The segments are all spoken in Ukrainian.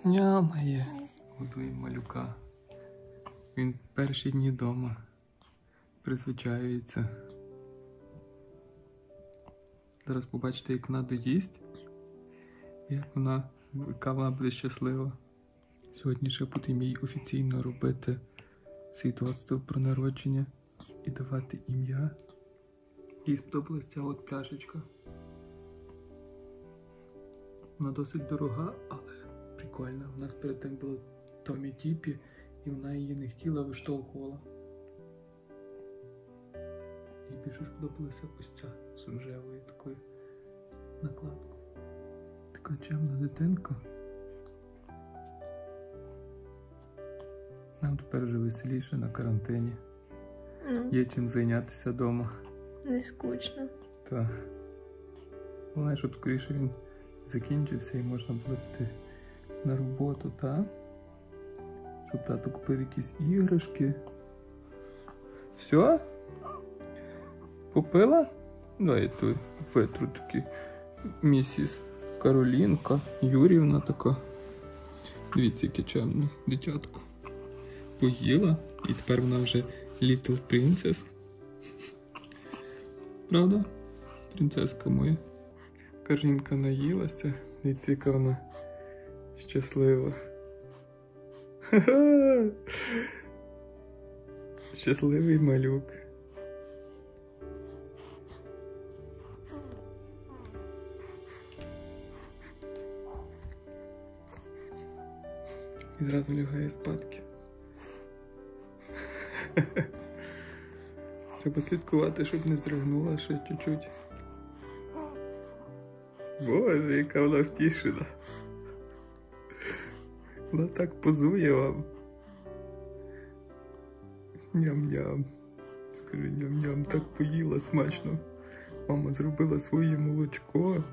Нямає. Годуємо малюка. Він перші дні вдома. Призвичаюється. Зараз побачите, як вона доїсть. Яка вона буде щаслива. Сьогодні ще будемо їй офіційно робити свідоцтво про народження і давати ім'я. Їй сподобалась ця от пляшечка. Вона досить дорога, але прикольна. У нас перед тим було Томі Тіпі, і вона її не хотіла, виштовхувала. Їй більше сподобалася ось ця з рожевою такою накладкою. Така чемна дитинка. Нам тепер вже веселіше на карантині. Є чим зайнятися вдома. Не скучно. Так. Головне, щоб скоріше він закінчився і можна було піти на роботу, так? Щоб тато купив якісь іграшки. Все? Купила? Дай ту Петру такі. Місіс Каролінка, Юрівна така. Дивіться, яке чемне дитятко. Поїла, і тепер вона вже Little Princess. Правда? Принцеска моя. Каролінка наїлася, дивіться, яка вона щаслива. Ха-ха! Щасливий малюк. І зразу лягає спадки. Треба слідкувати, щоб не зригнула ще чуть-чуть. Боже, яка вона втішена. Вона так позує вам. Ням-ням. Скажи ням-ням, так поїла смачно. Мама зробила своє молочко.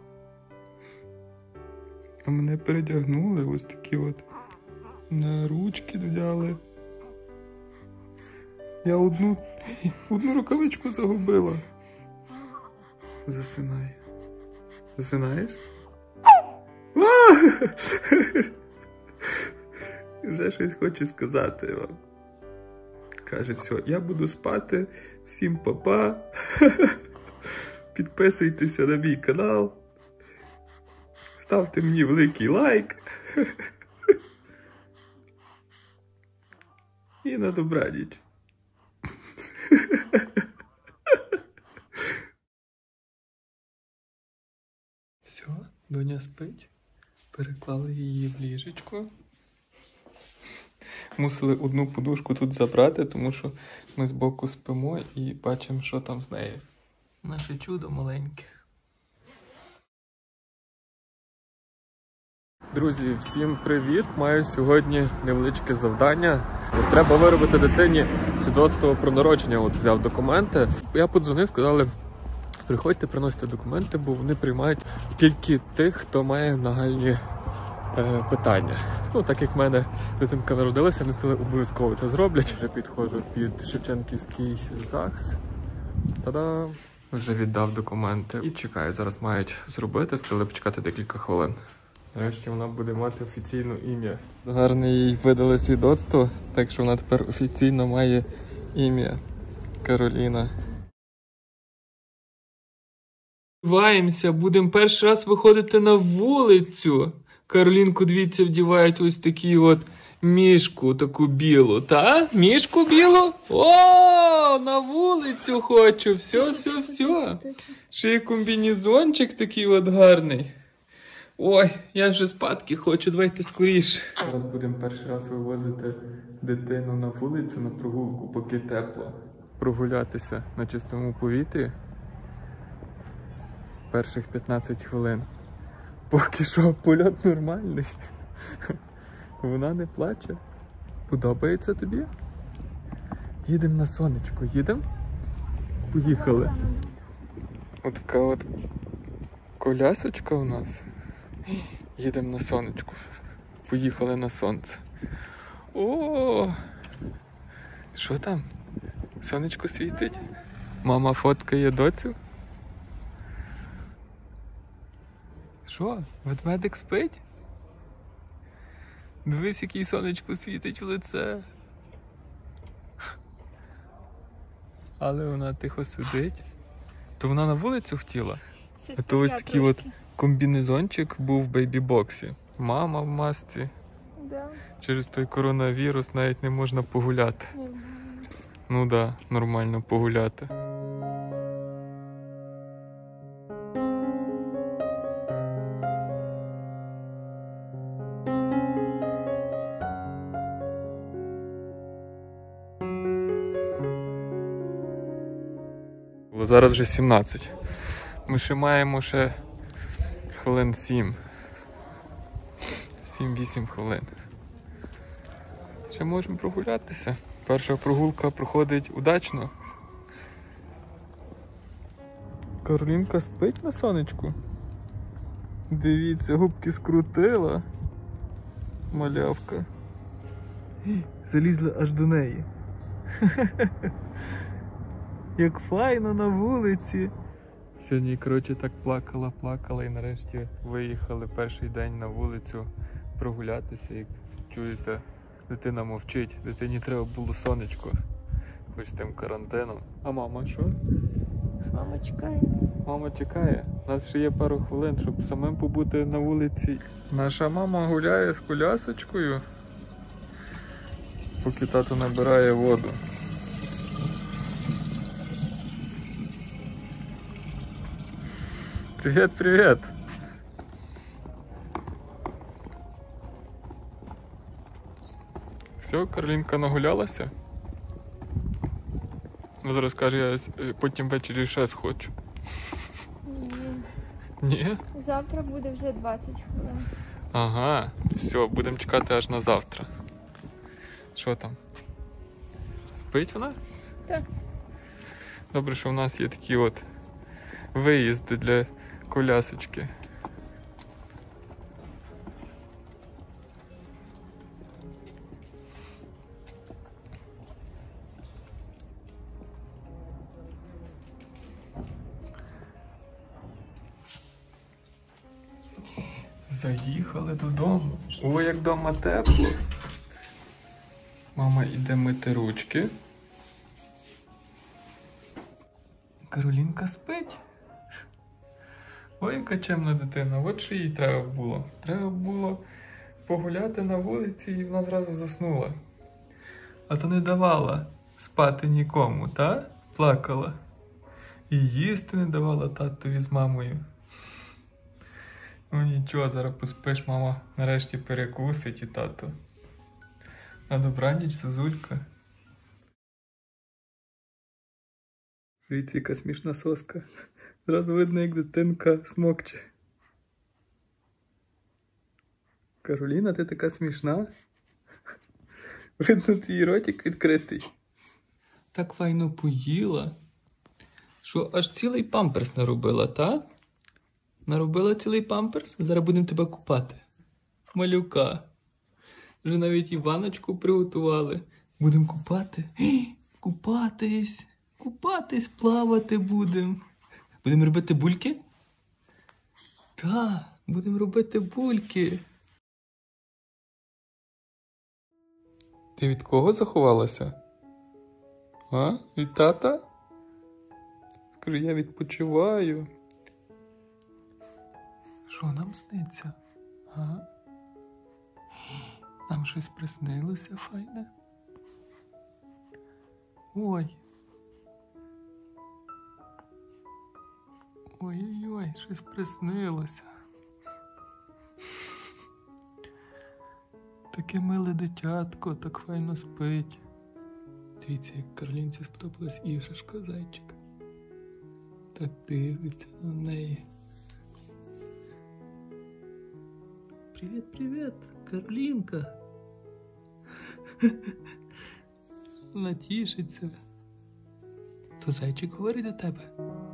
А мене передягнули, ось такі от на ручки взяли. Я одну рукавичку загубила. Засинає. Засинаєш? Вже щось хочу сказати вам. Каже, все, я буду спати. Всім па-па. Підписуйтеся на мій канал. Ставте мені великий лайк. І на добраніч. Все, доня спить. Переклали її в ліжечко. Мусили одну подушку тут забрати, тому що ми збоку спимо і бачимо, що там з нею. Наше чудо маленьке. Друзі, всім привіт! Маю сьогодні невеличке завдання. Треба виробити дитині свідоцтво про народження. От взяв документи. Я подзвонив, сказали, приходьте, приносите документи, бо вони приймають тільки тих, хто має нагальні питання. Ну, так як в мене дитинка народилася, вони сказали, обов'язково це зроблять. Вже підходжу під Шевченківський ЗАГС. Та-дам! Вже віддав документи. І чекаю, зараз мають зробити. Сказали почекати декілька хвилин. Нарешті вона буде мати офіційне ім'я. Гарне їй видали свідоцтво, так що вона тепер офіційно має ім'я Кароліна. Сподіваємося, будемо перший раз виходити на вулицю. Каролінку, дивіться, вдівають ось такі от мішку, таку білу, та? Мішку білу? О, на вулицю хочу, все. Ще й комбінезончик такий от гарний. Ой, я вже спадки хочу, давайте скоріше. Зараз будемо перший раз вивозити дитину на вулицю, на прогулку, поки тепло. Прогулятися на чистому повітрі. Перших 15 хвилин. Поки що польот нормальний. Вона не плаче. Подобається тобі? Їдемо на сонечко, їдемо? Поїхали. Отака от колясочка у нас. Їдемо на сонечку. Поїхали на сонце. О! Що там? Сонечко світить? Мама фоткає доцю? Що? Ведмедик спить? Дивись, який сонечко світить в лице. Але вона тихо сидить. То вона на вулицю хотіла? А то ось такий от комбінезончик був в бейбі-боксі. Мама в масці. Да. Через той коронавірус навіть не можна погуляти. Ну да, нормально погуляти. Зараз вже 17. Ми ще маємо хвилин 7. 7-8 хвилин. Ще можемо прогулятися. Перша прогулка проходить удачно. Каролінка спить на сонечку. Дивіться, губки скрутила. Малявка. Залізла аж до неї. Як файно на вулиці. Сьогодні, коротше, так плакала і нарешті виїхали перший день на вулицю прогулятися. Як чуєте, дитина мовчить, дитині треба було сонечко, хоч з тим карантином. А мама що? Мама чекає. Мама чекає. У нас ще є пару хвилин, щоб самим побути на вулиці. Наша мама гуляє з колясочкою, поки тато набирає воду. Привіт, привіт! Все, Каролінка нагулялася? Зараз каже, я потім ввечері ще схочу. Ні. Ні? Завтра буде вже 20 хвилин. Ага, все, будемо чекати аж на завтра. Що там? Спить вона? Так. Добре, що в нас є такі от виїзди для колясочки. Заїхали додому. Ой, як вдома тепло. Мама йде мити ручки. Каролінка спить. Ой, яка чемна дитина. От що їй треба було. Треба було погуляти на вулиці і вона зразу заснула. А то не давала спати нікому, та? Плакала. І їсти не давала татові з мамою. Ну нічого, зараз поспиш, мама нарешті перекусить і тато. На добраніч, Зозулька. Дивіться, яка смішна соска. Зразу видно, як дитинка смокче. Кароліна, ти така смішна. Видно, твій ротик відкритий. Так файно поїла, що аж цілий памперс наробила, та? Наробила цілий памперс? Зараз будемо тебе купати. Малюка. Вже навіть і ванночку приготували. Будемо купати. Купатись. Купатись, плавати будемо. Будемо робити бульки? Так, будемо робити бульки. Ти від кого заховалася? А? Від тата? Скажи, я відпочиваю. Що нам сниться? А? Нам щось приснилося файне? Ой. Ой-ой-ой, щось приснилося. Таке миле дитятко, так файно спить. Дивіться, як Каролінці сподобалась іграшка, зайчик. Так дивиться на неї. Привіт, привіт, Каролінка. Вона тішиться. То зайчик говорить до тебе?